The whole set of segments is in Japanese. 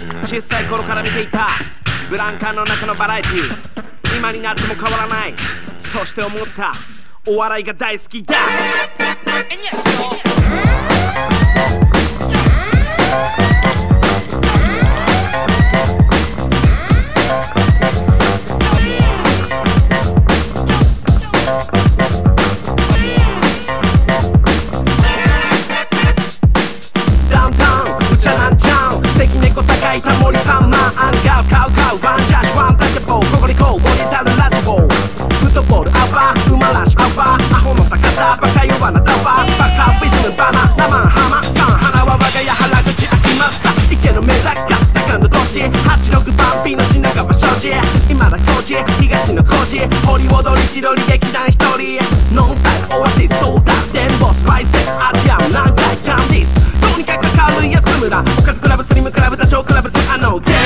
小さい頃から見ていたブランカーの中のバラエティー、今になっても変わらない。そして思った、お笑いが大好きだ。タモリさんマンアンガースカウカウワンジャッシュワンタッチャボーココリコボディタルラジボーフットボールアバー馬ラッシュアバーアホの坂田バカ弱なダバーバカフィズムバナナマンハマカン花は我が家原口開きました池のメダカ高野都市86番 B の品川庄司今田耕司東野幸治堀踊り千鳥劇団一人ノンスタイルオアシス東大デンボスライセンスアジアム南海キャンディスどうにかかかる安村おかずクラブスリムクラブダチョウクラブあのゲー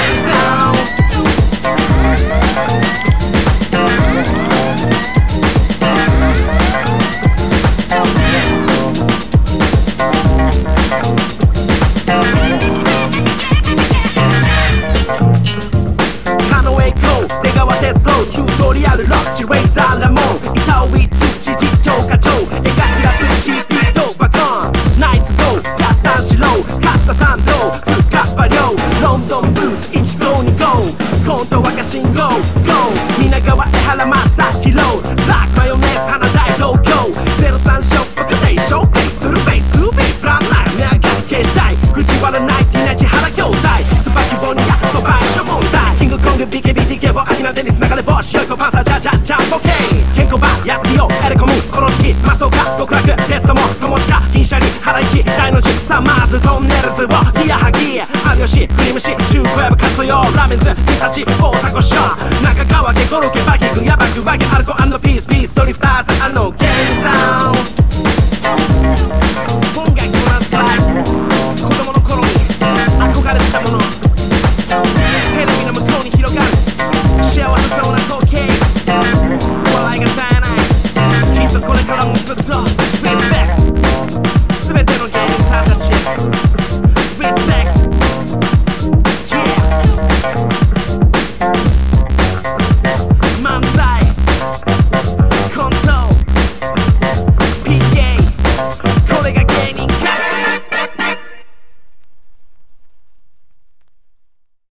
カノエゴー出川鉄道チュートリアルロッチレイザーラモン板尾土実況課長江頭土スピードバコンナイツゴージャス三四郎勝田三道深場亮ロンドンブーツ1号2号コント若信号 GO 皆川江原正宏ブラックマヨネーズ花大東京03ショップ家庭ショーケー鶴瓶 2B プランナイフ値上がり消したい口割らないティナチ原兄弟椿ボニア5倍諸問題キングコング BKBTK をアキナデニス流れ星よいこパンサージャジャジャンボケ健康版安木よエレコムこの時期マスオカ極楽テストも友近銀シャリ原市大の字サマーズトンネルズをリアハギ有吉クリムシシュークエブカストヨラーメンズピスタチ大阪シャー中川家コロッケバキグヤバクバゲアルコ&ピースピースドリフターズあの